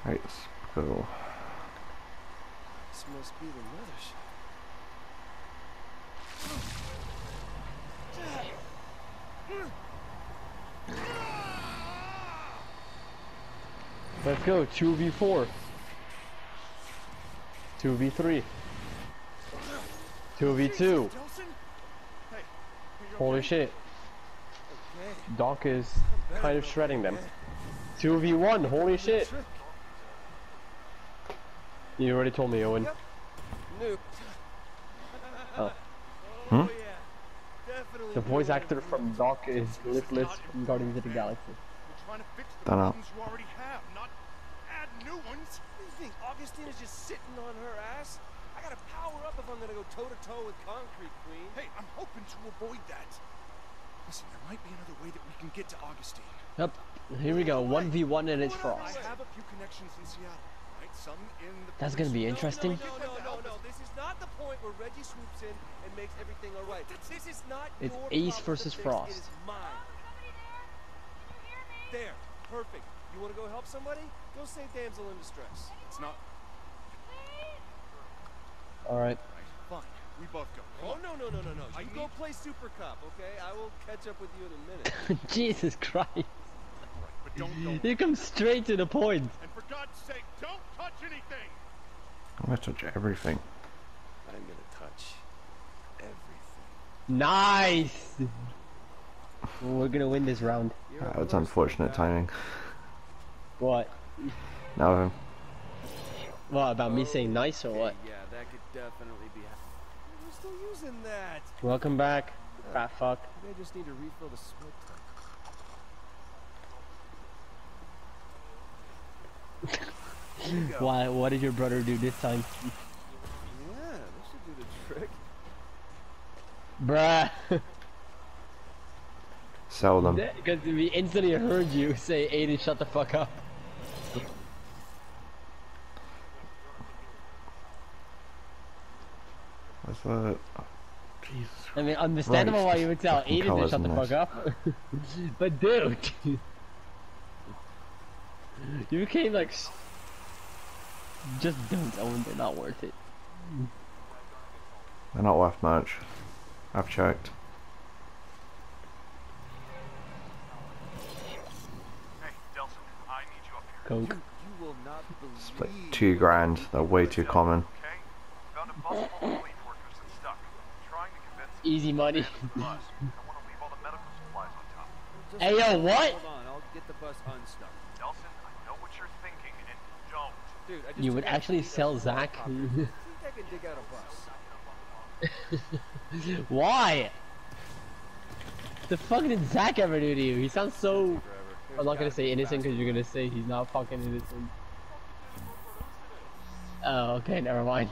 Right, let's go. This must be the mothership. Let's go, 2v4. 2v3. 2v2. Holy shit. Doc is kind of shredding them. 2v1, holy shit. You already told me, Owen. Oh. Hmm? The voice actor from Doc is Lipless from Guardians of the Galaxy. Don't know. What do you think? Augustine is just sitting on her ass? I gotta power up if I'm gonna go toe to toe with Concrete Queen. Hey, I'm hoping to avoid that. Listen, there might be another way that we can get to Augustine. Yep. Here we go. 1v1 and it's Frost. I have a few connections in Seattle, right? Some in the That's gonna be interesting. No. This is not the point where Reggie swoops in and makes everything alright. This is not It's your Ace problem versus to fix, Frost. It is mine. There. Perfect. You wanna go help somebody? Go save damsel in distress. It's not Alright. fine. We both go. Oh, no. You go play Super Cop, okay? I will catch up with you in a minute. Jesus Christ. All right, but don't go. You come straight to the point. And for God's sake, don't touch anything. I'm gonna touch everything. I'm gonna touch everything. Nice! We're gonna win this round. That was unfortunate timing. What? Now, What, about me saying nice or what? Yeah, that could definitely be. We're still using that. Welcome back, fat fuck. They just need to refill the smoke tank. Why? What did your brother do this time? Yeah, this should do the trick. Bruh. sell them. Because we instantly heard you say, Aiden, shut the fuck up. What's that? Oh, Jesus. I mean, understandable Christ, why you would tell fucking Aiden to colours shut the in fuck this. up. But dude, you became like, just don't own. They're not worth it. They're not worth much. I've checked. Hey, Delson, I need you up here. Coke. You will not It's believe. like 2 grand. They're way too common. Okay? Found a bus full of relief workers that's stuck. Trying to convince them Easy money. to abandon the bus. I want to leave all the medical supplies on top. Just Hey, yo, what? Hold on, I'll get the bus unstuck. Delson, I know what you're thinking, and don't. Dude, I just You would took out actually the sell small Zach? copter. Think I can dig out a bus? Why? The fuck did Zach ever do to you? He sounds so. Forever. I'm not gonna say innocent because you're gonna say he's not fucking innocent. Oh, okay, never mind.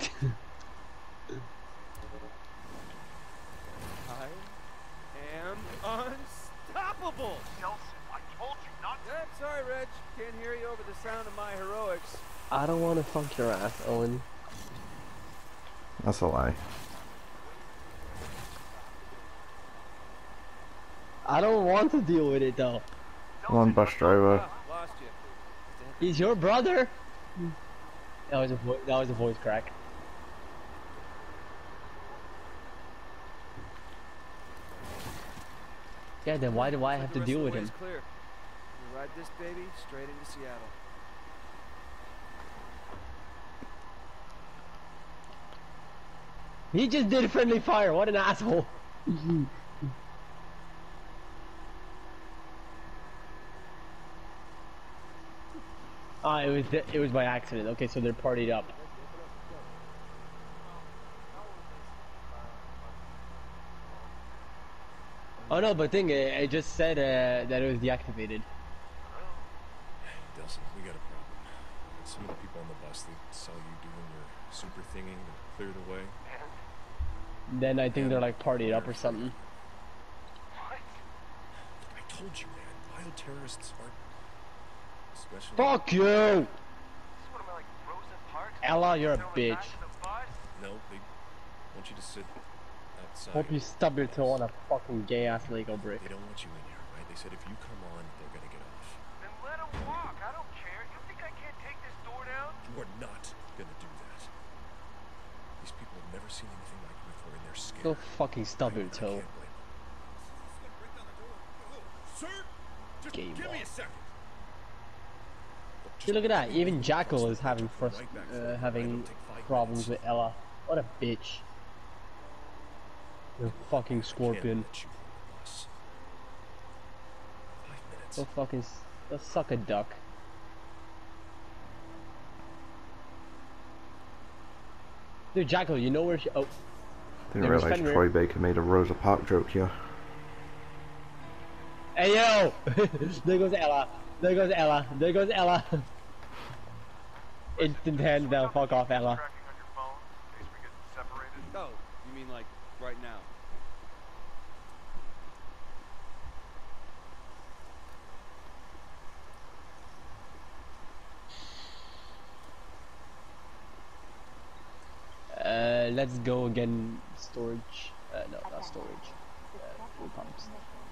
I am unstoppable. Delson, I told you not to. Yep, sorry, Reg. Can't hear you over the sound of my heroics. I don't want to fuck your ass, Owen. That's a lie. I don't want to deal with it though. Come on, bus driver. Lost you. He's your brother. That was a voice crack. Yeah, then why do I have to deal with him? Clear. We ride this baby straight into Seattle. He just did friendly fire. What an asshole. Ah, it was by accident. Okay, so they're partied up. Oh no, but thing, it just said that it was deactivated. Delson, we got a problem. Some of the people on the bus, they saw you doing your super thingy and cleared away. Then I think they're like partied up or something. I told you, man, bioterrorists aren't especially... Fuck you! Ella, you're a bitch. No, they want you to sit outside. Hope you stub your toe on a fucking gay ass Lego brick. They don't want you in here, right? They said if you come on, they're gonna get off. Then let him walk. I don't care. You think I can't take this door Go fucking stub your toe. Sir, just Game give me on. a second. See, look at that. Even Jackal is having having problems with Ella. What a bitch. You fucking scorpion. Go fucking. Go suck a duck. Dude, Jackal, you know where she. Oh. Didn't There was realise Fenrir. Troy Baker made a Rosa Parks joke here. Hey yo! There goes Ella. There goes Ella. There goes Ella. Instant hands down. Fuck off, Ella. Oh, you mean like right now? Let's go again. Storage. No, not storage. Fuel pumps.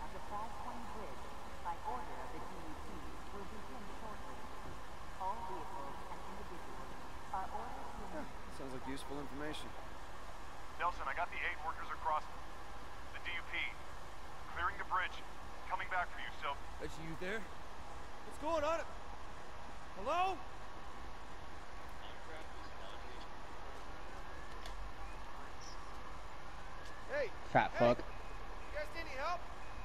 Sounds like useful information. Nelson, I got the 8 workers across the DUP. Clearing the bridge. Coming back for you, so... Is you there? What's going on? Hello? Hey, Fat fuck. you guys need any help?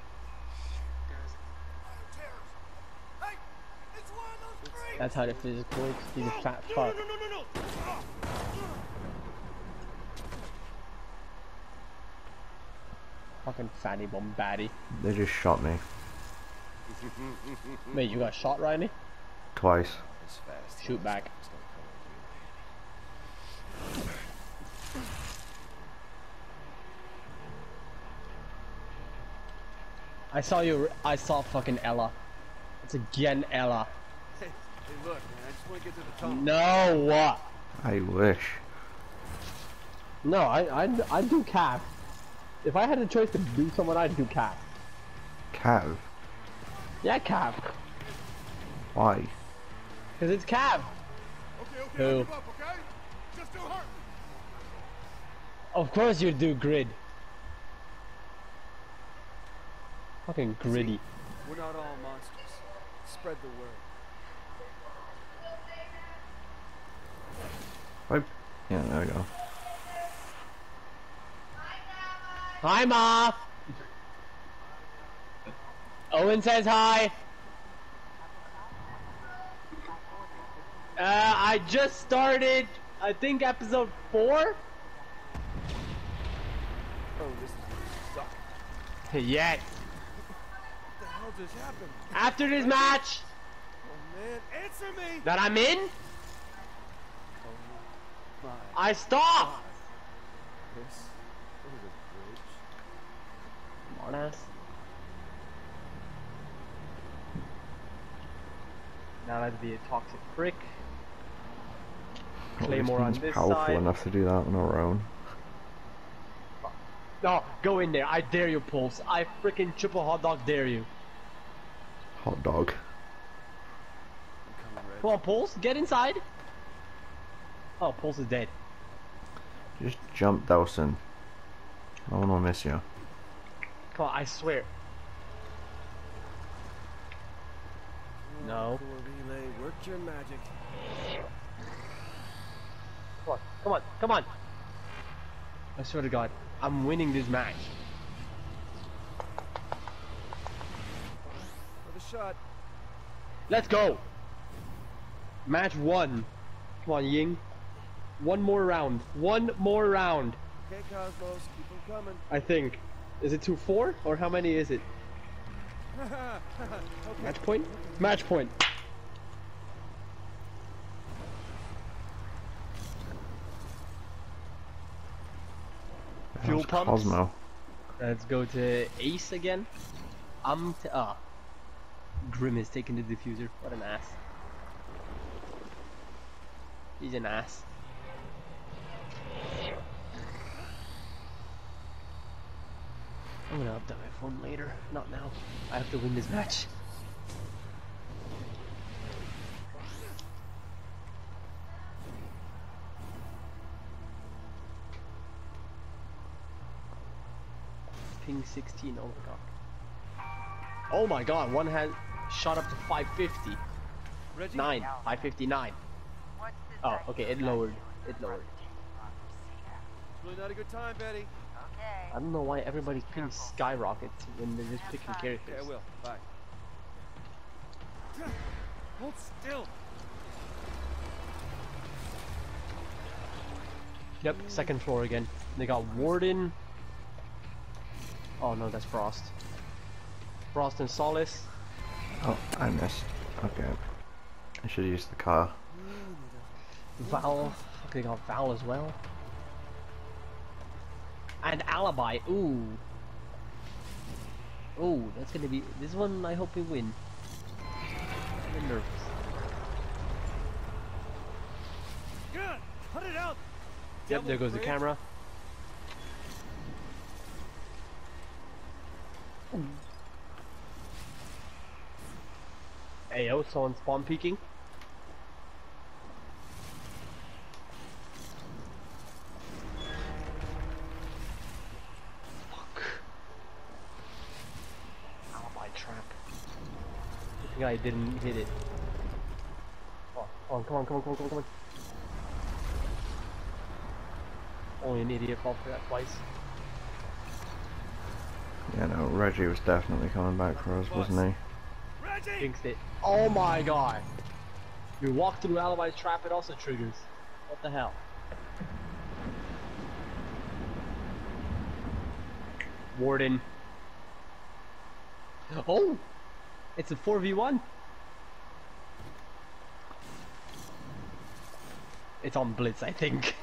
Hey, it's one of those freaks! That's how the physical works. He's a fat fuck. No. Fucking fatty bombaddy. They just shot me. Wait, you got shot, Riley? Twice. It's fast. Shoot back. I saw fucking Ella. It's again Ella. Hey, look, man, I just want to get to the tunnel. No, what? I wish. No, I'd do Cav. If I had a choice to do someone, I'd do Cav. Cav? Yeah, Cav. Why? Cause it's Cav. Okay, Who? I'll give up, okay? Just do hurt. Of course you'd do Grid. Fucking gritty. We're not all monsters. Spread the word. Yeah, there we go. Hi, Ma. Owen says hi. I just started, I think, episode 4? Oh, this is gonna suck. Yes. What the hell just happened? After this match Oh man, answer me! that I'm in, My, I stop. this is a bridge. Smartass. Now I'd be a toxic prick. Claymore on this powerful side. enough to do that on our own. No, go in there. I dare you, Pulse. I freaking triple hot dog dare you. Hot dog. I'm coming, Red. Come on, Pulse. Get inside. Oh, Pulse is dead. Just jump, Dawson. I wanna miss you. Come on, I swear. No. Core relay, work your magic. Come on, come on, come on. I swear to God, I'm winning this match. For the shot. Let's go. Match 1. Come on, Ying. One more round. One more round. Okay, Cosmos, keep them coming. I think. Is it 2-4 or how many is it? Okay. Match point? Match point. Fuel How's pumps. Cosmo. Let's go to Ace again. Grim is taking the diffuser. What an ass. He's an ass. I'm gonna update my phone later, not now. I have to win this match. ping 16. Oh my god. Oh my god, one has shot up to 550. Reggie? 9, 559. Oh, okay, it lowered. It lowered. It's really not a good time, Betty. I don't know why everybody's ping skyrockets when they're just picking Okay, characters. I will. Bye. Hold still. Yep, second floor again. They got Warden. Oh no, that's Frost. Frost and Solace. Oh, I missed. Okay. I should use the car. Val. Fuck, they got Val as well. And Alibi. Ooh. Ooh, that's gonna be. This one I hope we win. I'm nervous. Good. Put it out. Yep, there goes the camera. Ayo, someone spawn peeking. Fuck. Alibi trap. Good thing I didn't hit it. Oh, come on, come on, come on, come on, come on. Only an idiot fall for that twice. Yeah, no, Reggie was definitely coming back for us, wasn't he? Reggie! Jinxed it. Oh my god! You walk through Alibi's trap, it also triggers. What the hell? Warden. Oh! It's a 4v1. It's on Blitz, I think.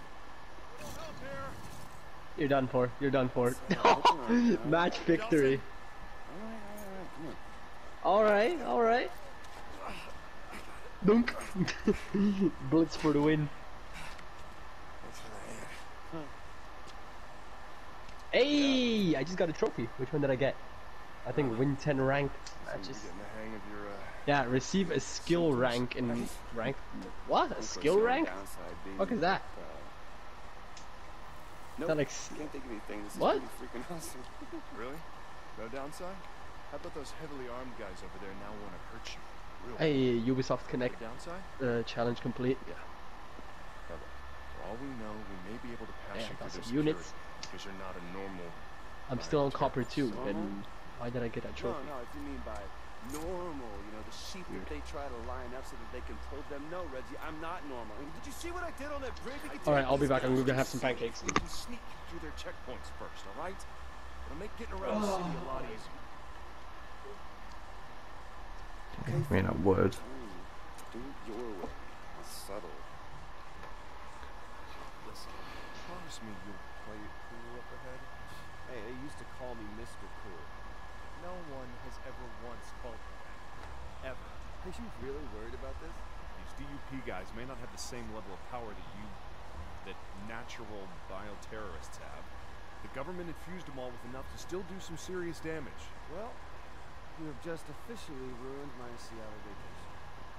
You're done for. You're done for. Match victory. Alright, alright. Dunk. Blitz for the win. Hey! I just got a trophy. Which one did I get? I think win 10 ranked matches. Getting the hang of your, Yeah, receive a skill rank in rank. What? A skill rank? What is that? No, That like can't think of anything. This What? is pretty freaking awesome. Really? No downside? How about those heavily armed guys over there now want to hurt you? Real Hey, Ubisoft Connect downside? challenge complete. Yeah. For all we know, we may be able to pass Yeah, you got through some their units. security because you're not a normal. I'm still on Copper 2, Uh-huh. and why did I get that No, trophy? no, if you mean by normal, you know, the sheep that they try to line up so that they can pull them. No, Reggie, I'm not normal. I mean, did you see what I did on that bridge? Alright, I'll be back. I'm gonna have some pancakes. We can sneak you through their checkpoints first, all right? It'll make getting around the city a lot easier. I mean, I would. Do it your way. It's subtle. Listen, promise me you'll play it cool up ahead. Hey, they used to call me Mr. Cool. No one has ever once called me that. Ever. Are you really worried about this? These DUP guys may not have the same level of power that natural bioterrorists have. The government infused them all with enough to still do some serious damage. Well, you have just officially ruined my Seattle vacation.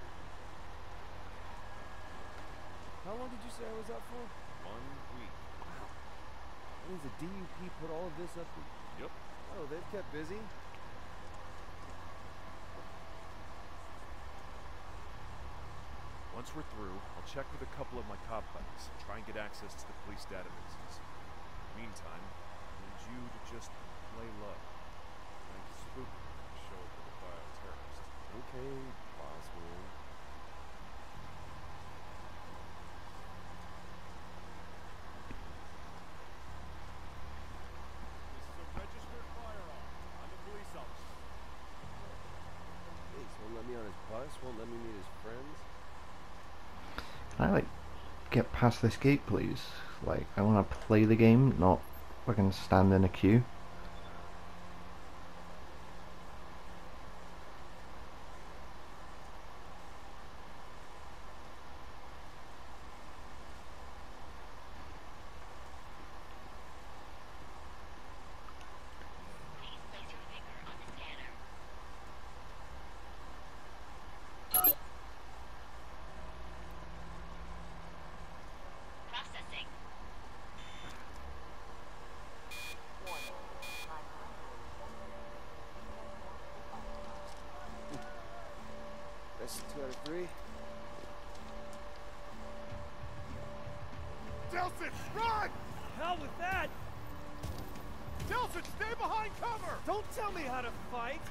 How long did you say I was out for? 1 week. Wow. That means the DUP put all of this up to... Yep. Oh, they've kept busy? Once we're through, I'll check with a couple of my cop buddies, try and get access to the police databases. Meantime, I need you to just lay low. Trying to spook me and show up with a bioterrorist. Okay, Boswell. This is a registered firearm. I'm a police officer. Hey, so won't let me on his bus, won't let me meet his friends. Can I, like, get past this gate, please? Like, I want to play the game, not fucking stand in a queue. Delsin, run! Hell with that! Delsin, stay behind cover! Don't tell me how to fight!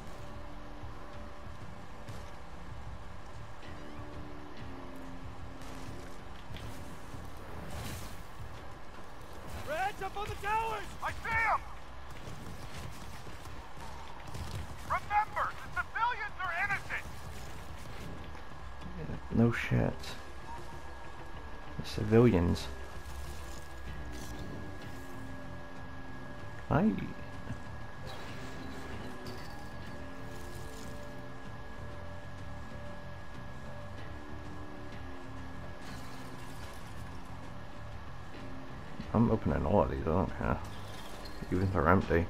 Reg, up on the towers! I see him! Remember, the civilians are innocent! No shit. The civilians. Hi. I'm opening all of these, I don't care. Even if they're empty.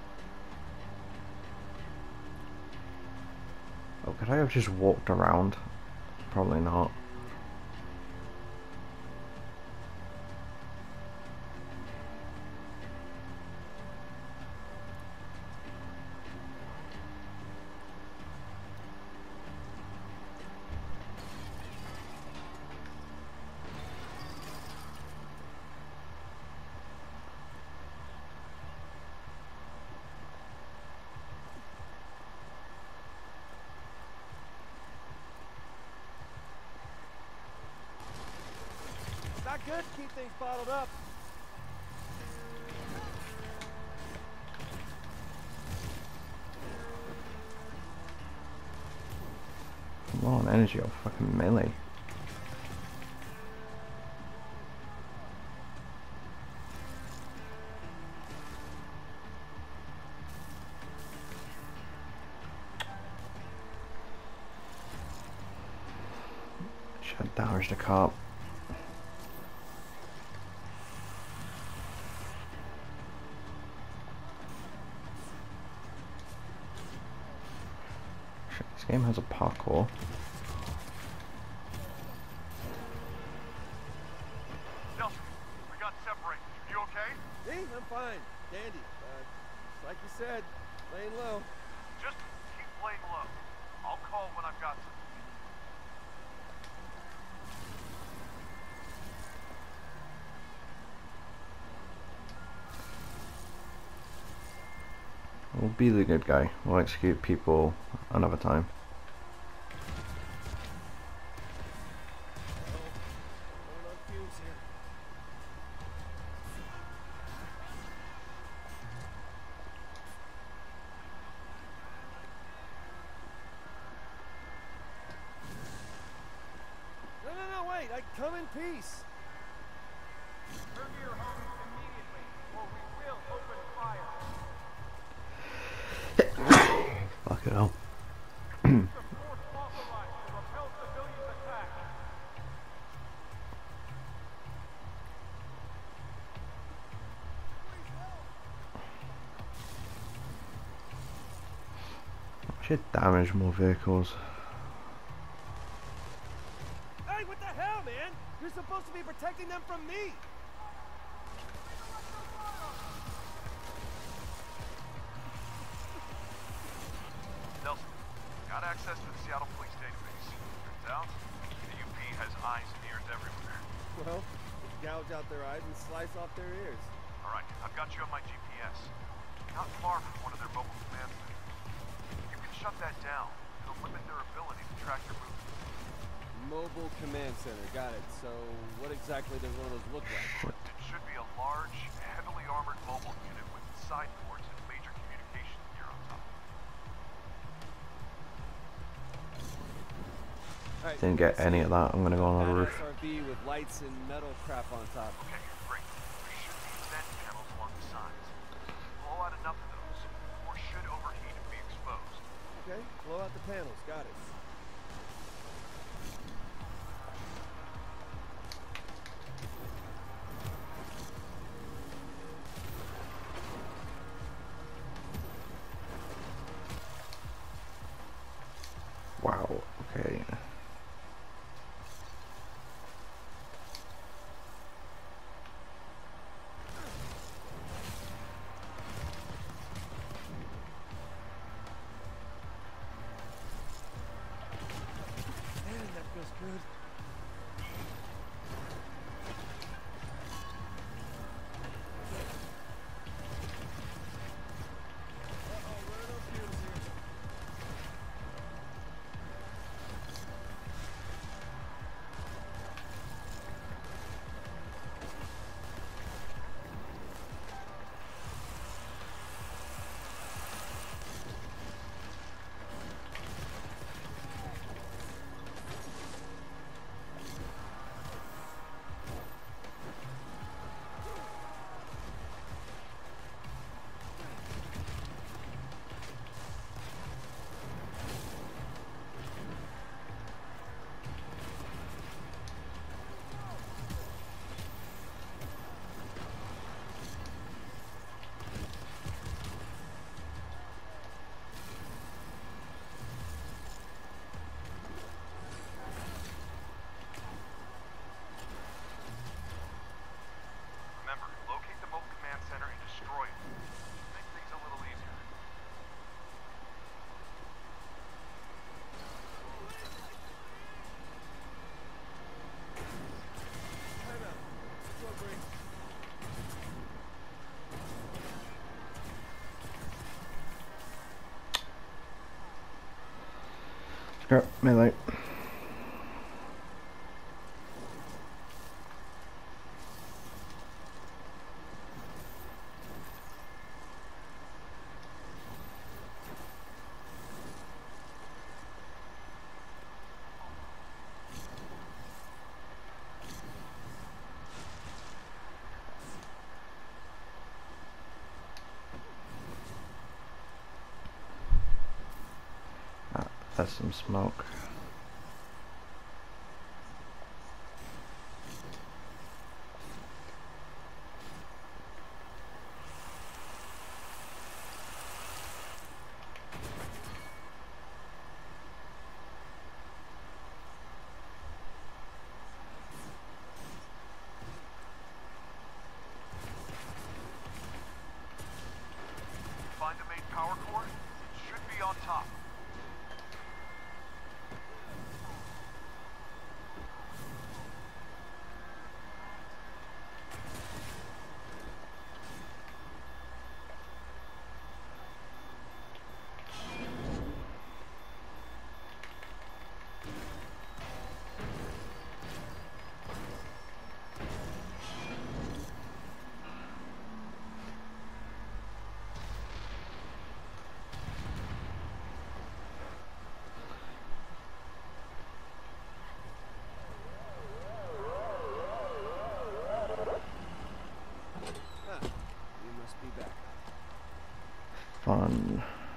Oh, could I have just walked around? Probably not. Not good to keep things bottled up. Come on, energy or fucking melee. Should have damaged the cop. This game has a parkour. Delsin, we got separated. You okay? Me? I'm fine. Dandy. Like you said, laying low. Just keep laying low. I'll call when I've got some. We'll be the good guy. We'll execute people another time. Going on fumes here. No, wait. I come in peace. Turn to your homies immediately, or we will open fire. Fuck it up. The force authorized to repel civilians' attack. Should damage more vehicles. Hey, what the hell, man? You're supposed to be protecting them from me. Delsin, got access to the Seattle Police database. Turns out, the UP has eyes and ears everywhere. Well, gouge out their eyes and slice off their ears. Alright, I've got you on my GPS. Not far from one of their mobile command centers. You can shut that down. It'll limit their ability to track your movements. Mobile command center. Got it. So, what exactly does one of those look like? It should be a large, heavily armored mobile unit with side ports and major communications gear on top. All right, Didn't get any of that. I'm gonna go on the got roof. SRV with lights and metal crap on top. Okay, great. There should be vent panels along the sides. Blow out enough of those, or should overheat and be exposed. Okay, blow out the panels. Got it. Wow, okay. Man, that feels good. Crap, melee. That's some smoke. Find the main power core? It should be on top. Fun.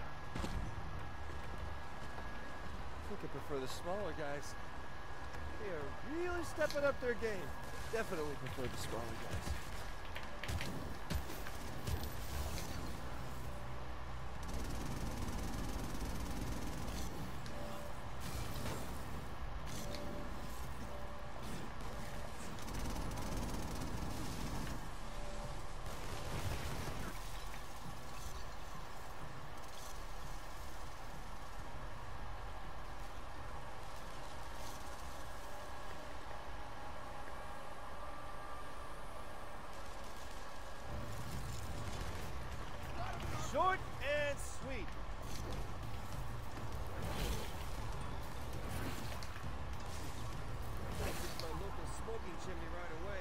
I think I prefer the smaller guys. They are really stepping up their game. Definitely prefer the smaller guys. Short and sweet. I hit my local smoking chimney right away.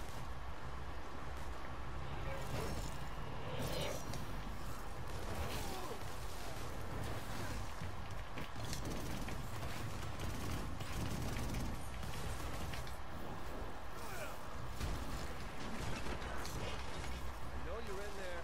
I know you're in there.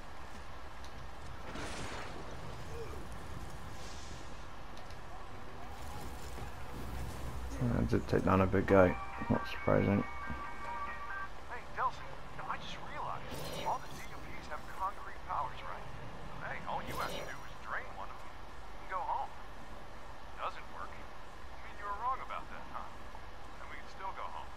I did take down a big guy. Not surprising. Hey, Delcy, I just realized all the DUPs have concrete powers, right? Hey, all you have to do is drain one of them and go home. Doesn't work. I mean, you were wrong about that, huh? And we can still go home.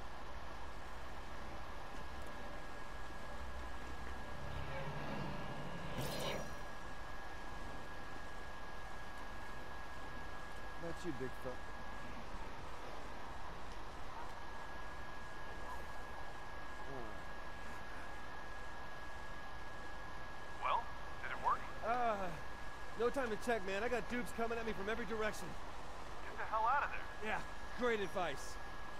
Not you, big fella. Well, did it work? No time to check, man. I got dupes coming at me from every direction. Get the hell out of there. Yeah, great advice.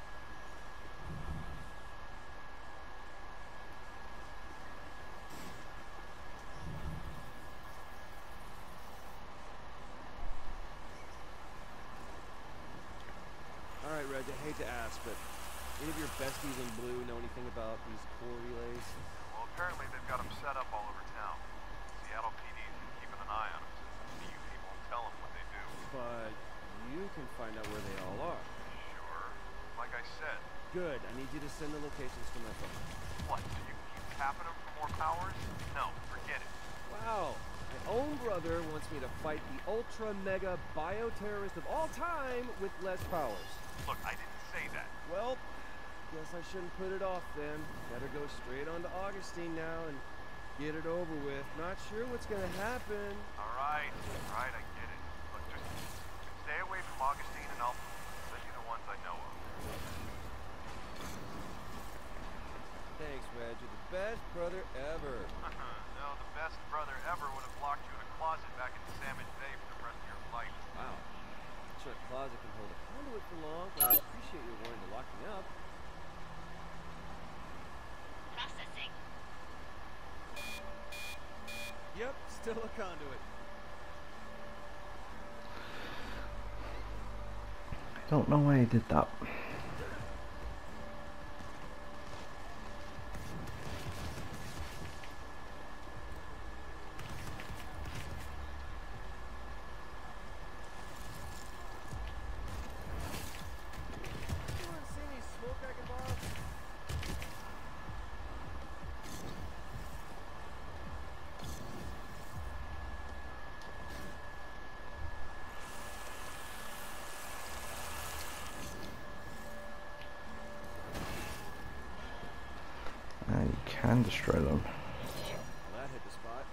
All right, Reg, I hate to ask, but any of your besties in blue know anything about these core relays? Well, apparently they've got them set up all over town. Seattle PD's been keeping an eye on them since the DUP won't tell them what they do. But you can find out where they all are. Sure. Like I said, Good. I need you to send the locations to my phone. what, so you can keep tapping them for more powers? No, forget it. Wow. My own brother wants me to fight the ultra mega bioterrorist of all time with less powers. Look, I didn't say that. Well, guess I shouldn't put it off then. Better go straight on to Augustine now and get it over with. Not sure what's gonna happen. Alright, I get it. Look, just stay away from Augustine and I'll send you the ones I know of. Thanks, Reg. You're the best brother ever. No, the best brother ever would have locked you in a closet back in Salmon Bay for the rest of your life. Wow. sure a closet can hold a conduit for long, but I appreciate your wanting to lock me up. Processing. Yep, still a conduit. I don't know why I did that. Anyone see any smoke I can borrow? You can destroy them. Well, that hit the spot.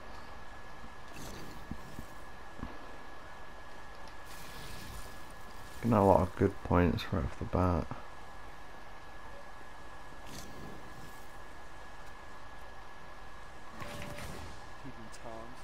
Getting a lot of good points right off the bat. Keeping Toms.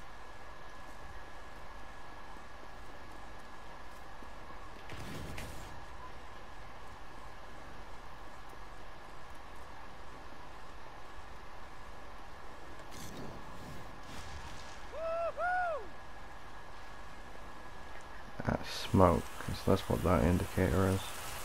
Smoke, because that's what that indicator is.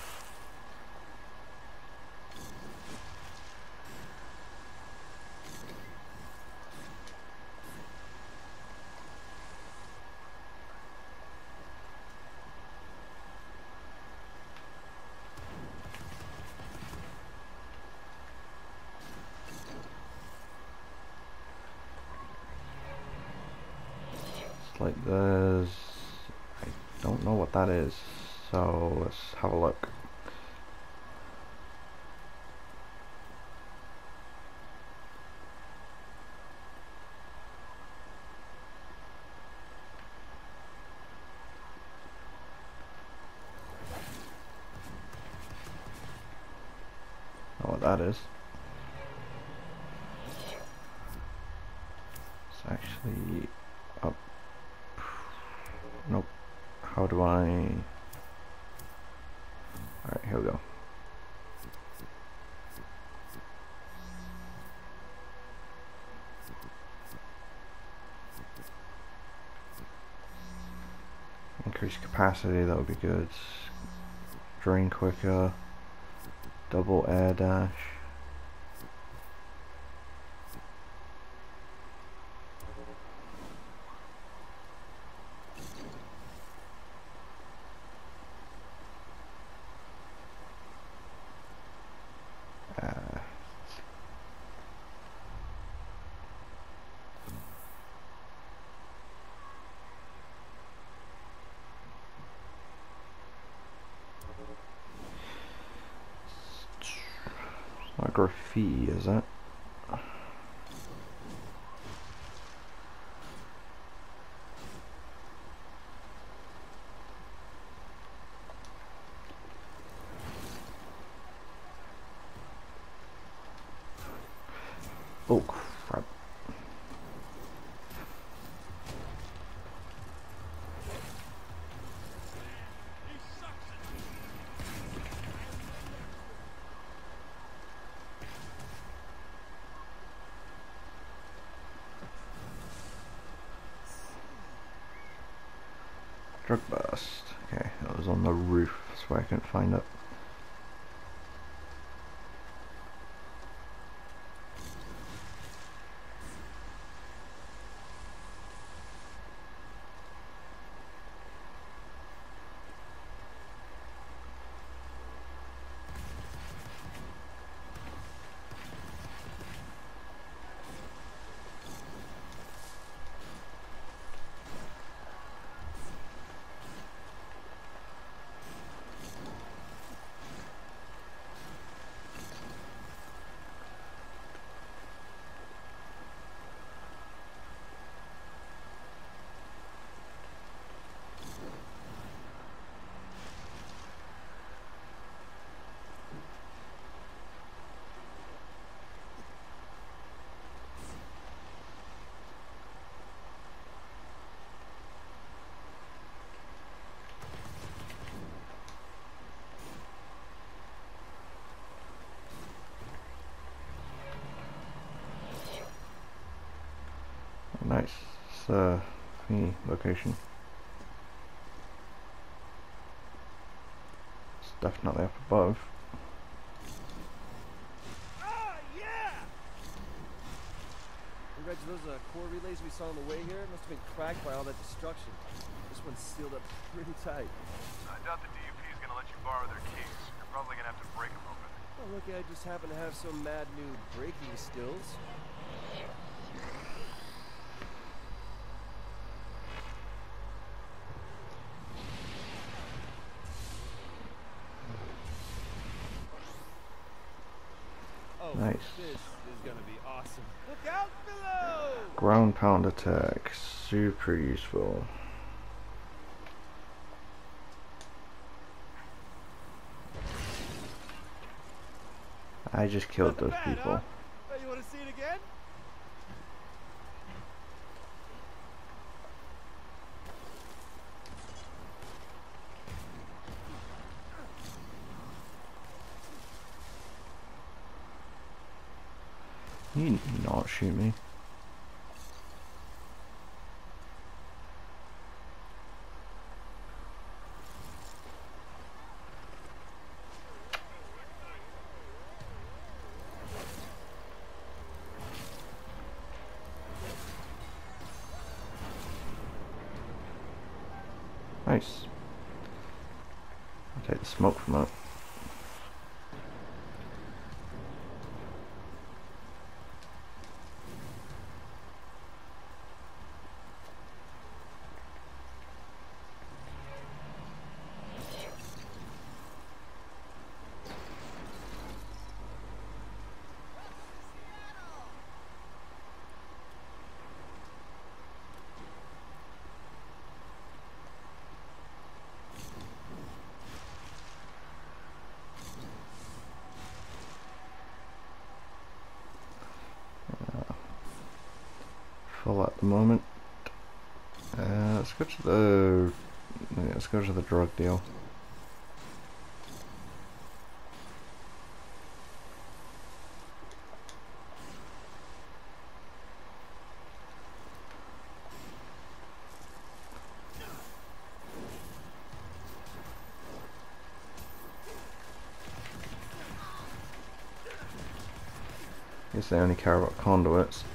It's like there's... I don't know what that is, so let's have a look. Know what that is. It's actually up. Nope. How do I... Alright, here we go. Increase capacity, that would be good. Drain quicker. Double air dash. Not graffiti, is it? Oh crap. Drug bust. Okay, that was on the roof, that's why I couldn't find it. Nice. It's the location. It's definitely up above. Ah, yeah! Hey, Reg, those core relays we saw on the way here must have been cracked by all that destruction. This one's sealed up pretty tight. I doubt the DUP's gonna let you borrow their keys. You're probably gonna have to break them open. Oh, look, I just happen to have some mad new braking skills. Oh, Nice. this is gonna be awesome. Look out below! Ground pound attack, super useful. I just killed those people. Huh? Oh, you want to see it again? You not shoot me. Nice. I'll take the smoke from that. Full at the moment. Let's go to the drug deal. Guess they only care about conduits.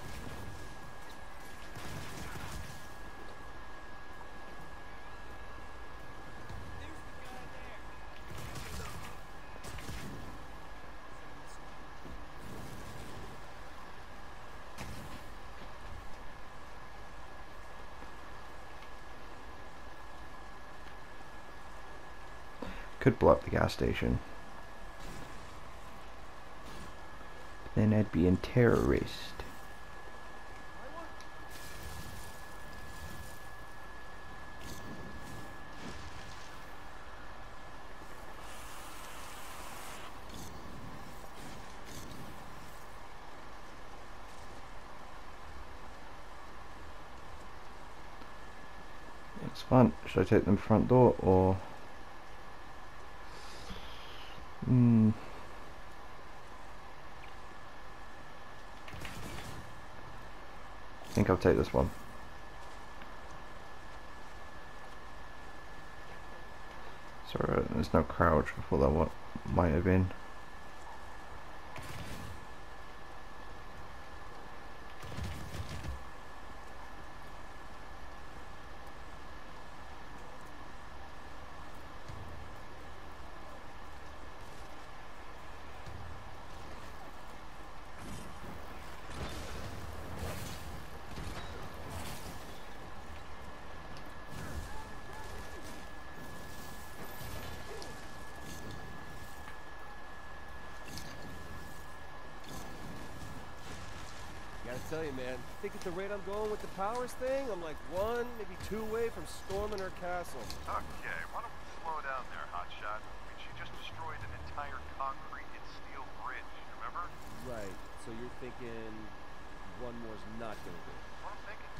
Could blow up the gas station. Then I'd be a terrorist. It's fun. Should I take them front door or? I think I'll take this one. Sorry, there's no crouch. I thought that what might have been. Gotta tell you, man, I think at the rate I'm going with the powers thing, I'm like 1, maybe 2 away from storming her castle. Okay, why don't we slow down there, hotshot? I mean, she just destroyed an entire concrete and steel bridge, remember? Right, so you're thinking one more's not gonna do it. What I'm thinking.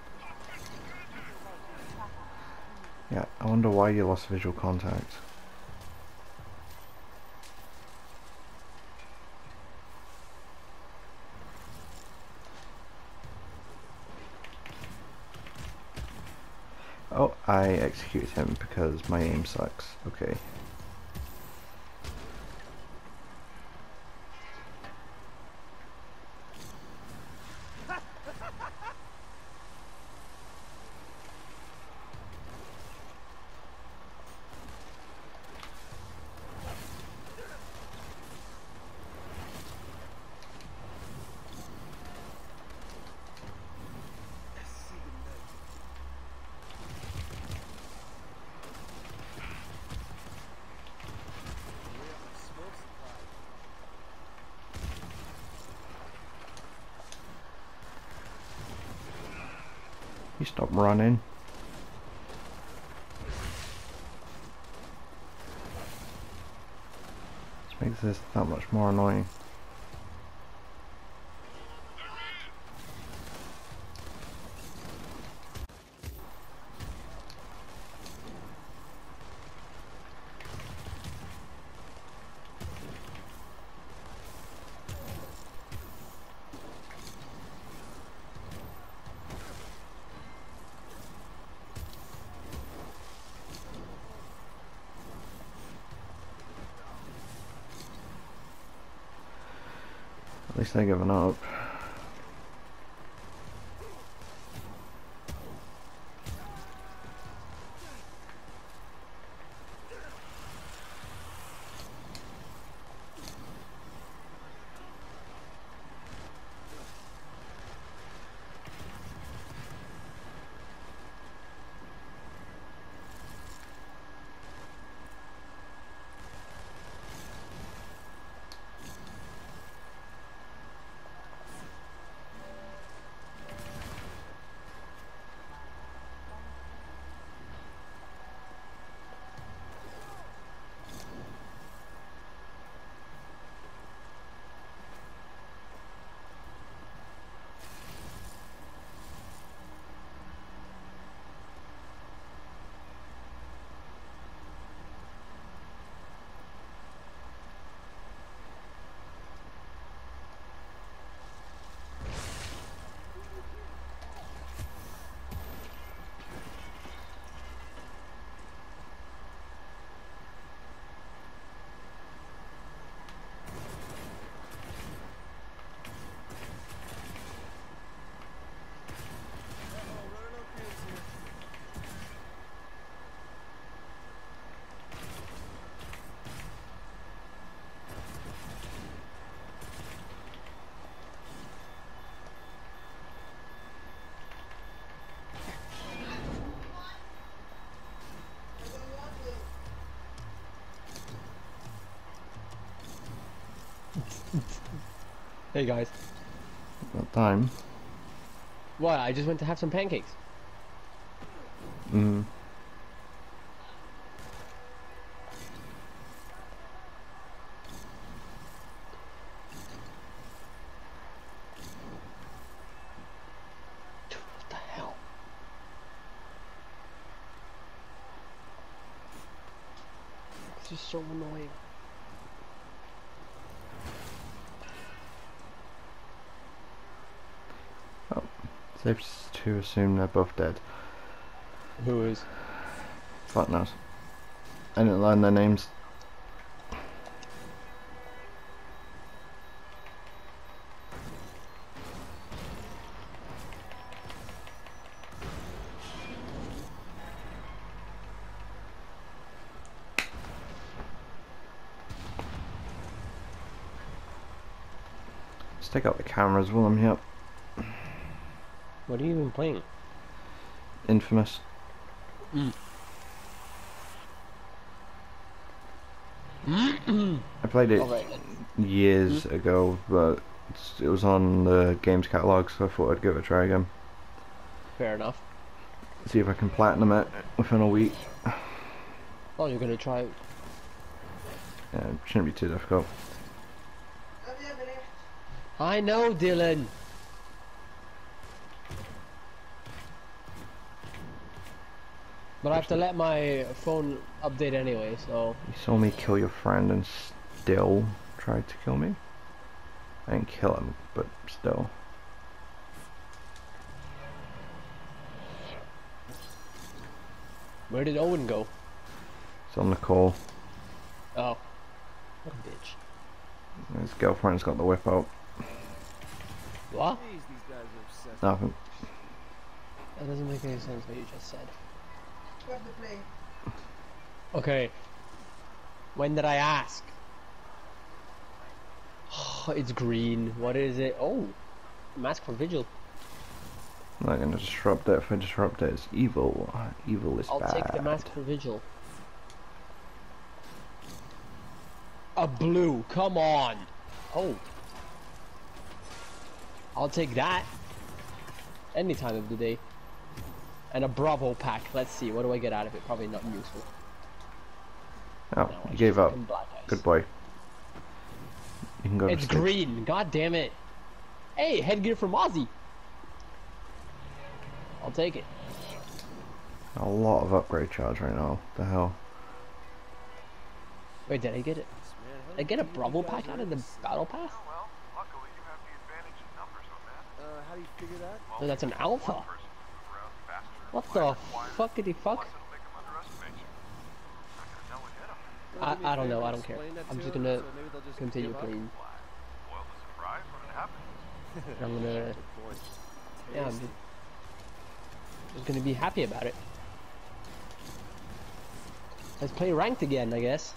Yeah, I wonder why you lost visual contact. Oh, I executed him because my aim sucks. Okay. You stop running. This makes this that much more annoying. At least they're giving up. Hey guys. That time. What? I just went to have some pancakes. Mm. Dude, what the hell? This is so annoying. Safe to assume they're both dead. Who is? Fuck knows. I didn't learn their names. Let's take out the cameras while I'm here. What are you even playing? Infamous. I played it Alright. years ago, but it was on the games catalogue, so I thought I'd give it a try again. Fair enough. See if I can platinum it within a week. Oh, you're gonna try it. Yeah, it shouldn't be too difficult. I know, Dylan. But I have to let my phone update anyway, so... You saw me kill your friend and still tried to kill me? I didn't kill him, but still. Where did Owen go? It's on the call. Oh. What a bitch. His girlfriend's got the whip out. What? Jeez, these guys are obsessed. Nothing. That doesn't make any sense what you just said. Grab the plane. Okay. When did I ask? It's green. What is it? Oh, mask for vigil. I'm not gonna disrupt it. If I disrupt it, it's evil. Evil is I'll bad. take the mask for vigil. A blue. Come on. Oh. I'll take that. Any time of the day. And a Bravo pack. Let's see. What do I get out of it? Probably nothing useful. Oh, No, you it's gave up. fucking black eyes. Good boy. You can go It's to sleep. green. God damn it. Hey, headgear from Ozzy. I'll take it. A lot of upgrade charge right now. The hell? Wait, did I get it? Man, how Did I get a deep you Bravo guys pack are out of in the this. battle pass? Oh, well, luckily you have the advantage in numbers on that. How do you figure that? No, that's an alpha. One person can move around faster, What lighter, the quieter, fuckity fuck? plus it'll make 'em underestimate you. Not gonna know what hit 'em. Wanna do me a I don't know. favor I and don't care. explain that I'm to just 'em, gonna so maybe they'll just continue give up? playing. Spoil the surprise when it happens. And I'm gonna, Good point. yeah, I'm Tasty. just gonna be happy about it. Let's play ranked again, I guess.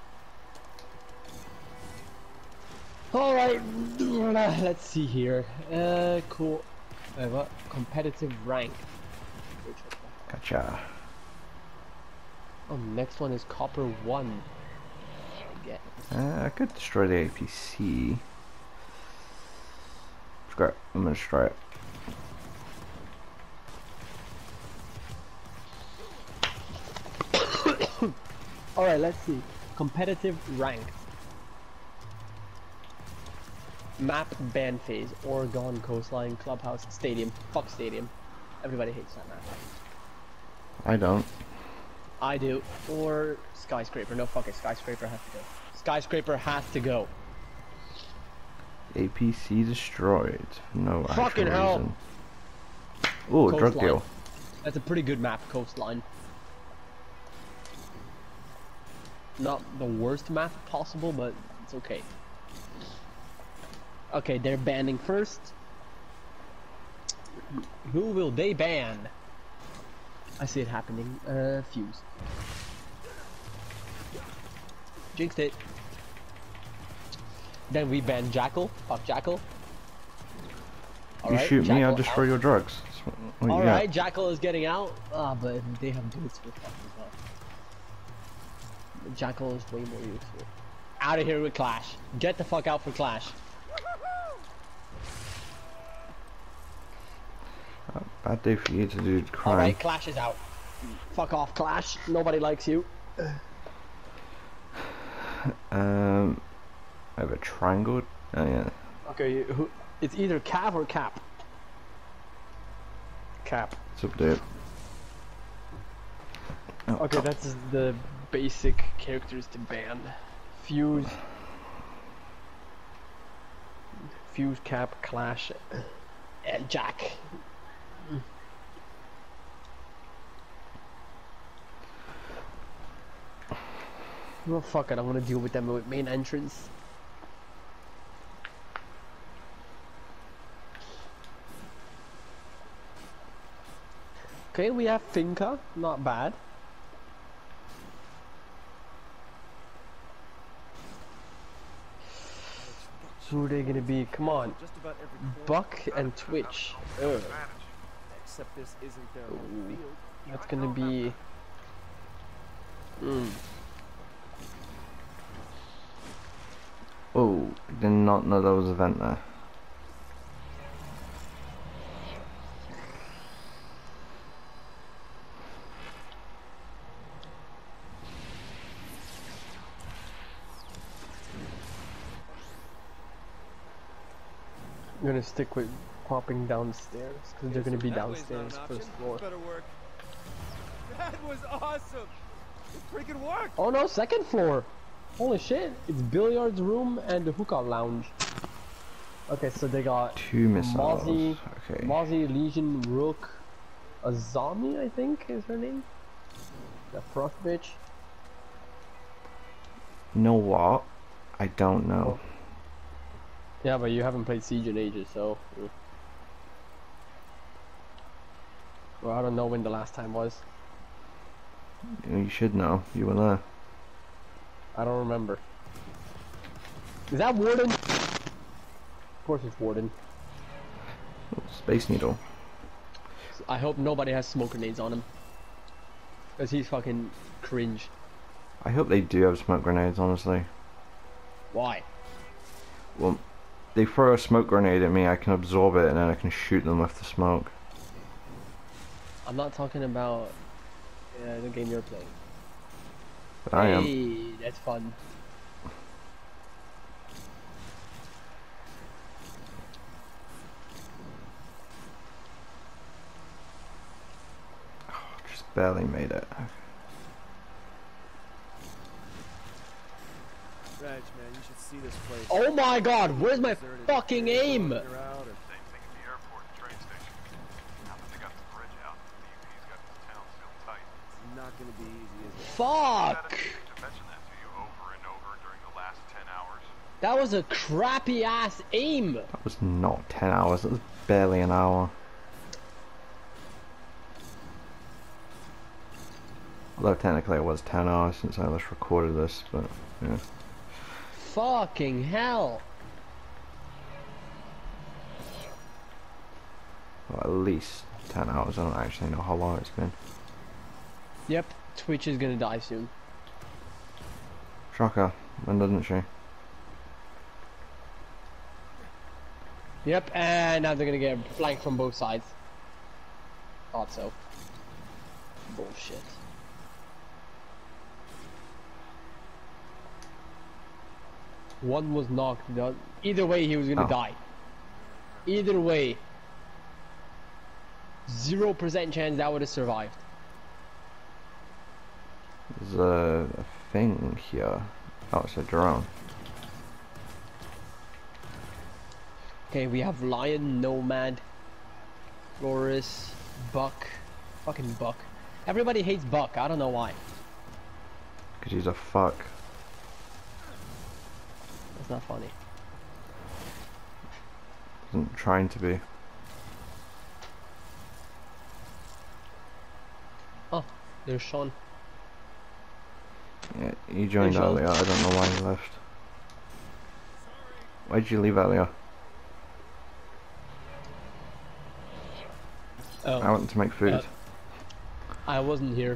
Alright, let's see here. Cool. What? Competitive rank. Gotcha. Oh, next one is Copper 1. Get. I could destroy the APC. Screw it. I'm gonna destroy it. Alright, let's see. Competitive rank. Map ban phase. Oregon Coastline Clubhouse Stadium. Fuck Stadium. Everybody hates that map. I don't. I do. Or Skyscraper. No, fuck it. Skyscraper has to go. Skyscraper has to go. APC destroyed. No actual Fucking hell. reason. Ooh, drug Coastline. deal. That's a pretty good map, Coastline. Not the worst map possible, but it's okay. Okay, they're banning first. Who will they ban? I see it happening. Fuse. Jinxed it. Then we ban Jackal. Fuck Jackal. You shoot me, I'll destroy out. your drugs. That's what you Alright, got. Jackal is getting out. Ah, but they have boots for fuck as well. Jackal is way more useful. Out of here with Clash. Get the fuck out for Clash. Bad day for you to do crime. Alright, Clash is out. Fuck off, Clash. Nobody likes you. I have a triangle. Oh yeah. Okay, it's either Cav or Cap. Cap. It's up there. Oh, Okay, that's the basic characters to ban. Fuse. Fuse, Cap, Clash, and Jack. Well, fuck it, I'm gonna deal with them with main entrance. Okay, we have Finca, not bad. Who are they gonna be? Come on. Just about every corner, Buck and Twitch. Ugh. Advantage. except this isn't their home Ooh. field. That's gonna be... Oh, did not know there was a vent there. I'm gonna stick with popping downstairs, because they're gonna be That way's not downstairs an option. first floor. Better work. That was awesome. It freaking worked. Oh no, second floor! Holy shit, it's billiards room and the hookup lounge. Okay, so they got 2 missiles. Mozzie, Okay. Mozzie, Legion, Rook, Azami, I think is her name. The frost bitch. You know what? I don't know. Yeah, but you haven't played Siege in ages, so. Well, I don't know when the last time was. You should know. You were there. I don't remember. Is that Warden? Of course it's Warden. Oh, Space Needle. I hope nobody has smoke grenades on him. Cause he's fucking cringe. I hope they do have smoke grenades, honestly. Why? Well, they throw a smoke grenade at me, I can absorb it, and then I can shoot them with the smoke. I'm not talking about the game you're playing. But I am. Hey, that's fun. Just barely made it. Reg, man, you should see this place. Oh my god, where's my Deserted. fucking aim? You're out, or- Same thing at the airport and train station. Now that they got the bridge out, the UP's got this town still tight. It's not gonna be easy, is it? Fuck! I didn't to mention that to you over and over during the last 10 hours. That was a crappy ass aim! That was not 10 hours, it was barely an hour. Although technically it was 10 hours since I last recorded this, but yeah. Fucking hell! Well, at least 10 hours, I don't actually know how long it's been. Yep, Twitch is gonna die soon. Shocker, when doesn't she? Yep, and now they're gonna get flanked from both sides. Thought so. Bullshit. One was knocked down. Either way, he was gonna Oh. die. Either way. 0% chance that would have survived. There's a thing here. Oh, it's a drone. Okay, we have Lion, Nomad, Loris, Buck. Fucking Buck. Everybody hates Buck, I don't know why. Because he's a fuck. That's not funny. Isn't trying to be. Oh, there's Sean. Yeah, he joined Hey, Sean. earlier, I don't know why he left. Why did you leave earlier? Oh, I went to make food. I wasn't here.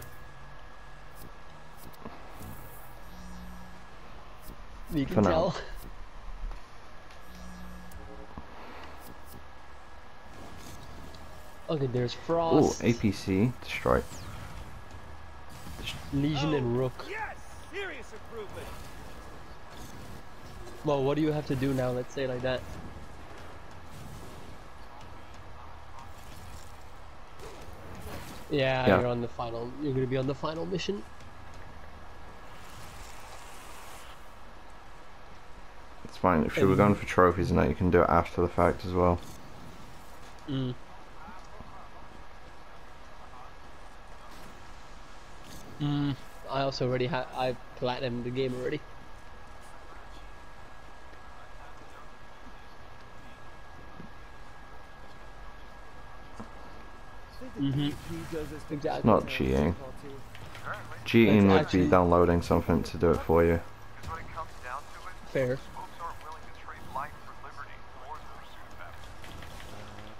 You For can now. tell. Okay, there's Oh, Frost, APC destroyed. Legion, and Rook. Yes! Serious improvement! Well, what do you have to do now? Let's say it like that. Yeah, Yeah. you're on the final. You're gonna be on the final mission. It's fine, if you were going for trophies and that, you can do it after the fact as well. Mm. I also already had. I platinumed the game already. Exactly. Not cheating. Cheating would be downloading something to do it for you. Because when it comes down to it, Fair. folks aren't willing to trade life for liberty or the pursuit of happiness.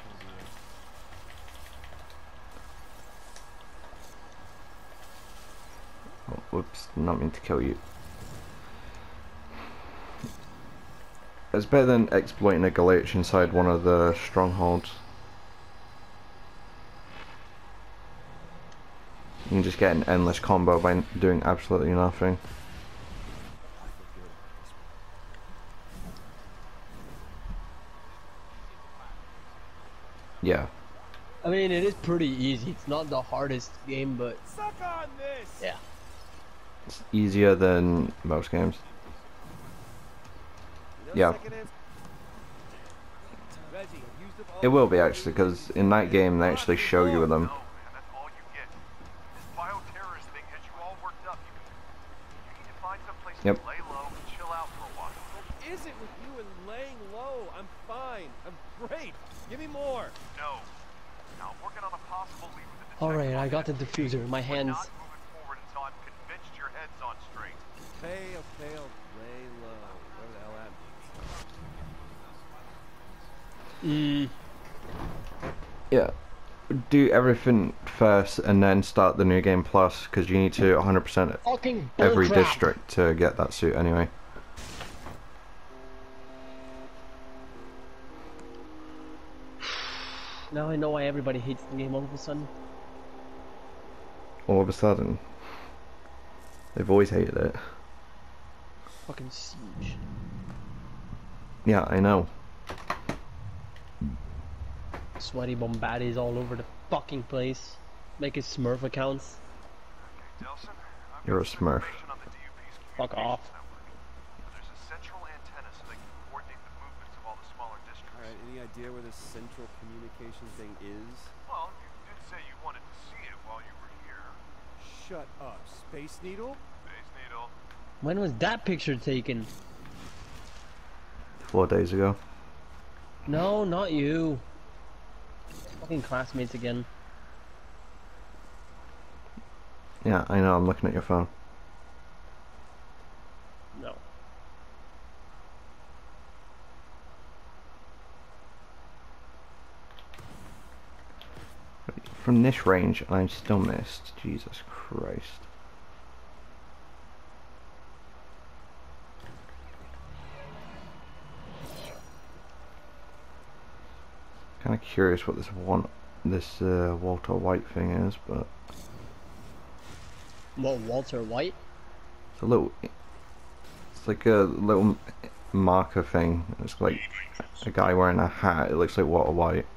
Oh, whoops, not mean to kill you. It's better than exploiting a glitch inside one of the strongholds. You can just get an endless combo by doing absolutely nothing. Yeah. I mean, it is pretty easy. It's not the hardest game, but Suck on this! yeah. It's easier than most games. You know, Yeah. secondhand- Reggie, I've used up all It will be the- actually, because in that game they actually show you them. No, man, that's all you get. This bioterrorism Yep. Lay low, chill out for a while. What is it with you and laying low? I'm fine. I'm great. Give me more. No. Now I'm working on a possible lead with the detective. Alright, I on got the this. diffuser in my We're hands. not moving forward until I'm convinced your head's on straight. Okay, I'll lay low. Whatever the hell that means. Yeah. Do everything first and then start the new game plus, because you need to 100% Fucking every bullcrap. district to get that suit anyway. Now I know why everybody hates the game all of a sudden. All of a sudden. They've always hated it. Fucking siege. Yeah, I know. Sweaty Bombaddies all over the fucking place. Making Smurf accounts. Okay, Delson, I've You're got a some Smurf. information on the DUP's Fuck off. communications network. There's a central antenna so they can coordinate the movements of all the smaller districts. Alright, any idea where this central communication thing is? Well, you did say you wanted to see it while you were here. Shut up. Space Needle? Space Needle. When was that picture taken? 4 days ago. No, not you. Fucking classmates again. Yeah, I know, I'm looking at your phone. No. From this range, I still missed. Jesus Christ. Kind of curious what this Walter White thing is, but What, Walter White? it's a little. It's like a little marker thing. It's like a guy wearing a hat. It looks like Walter White.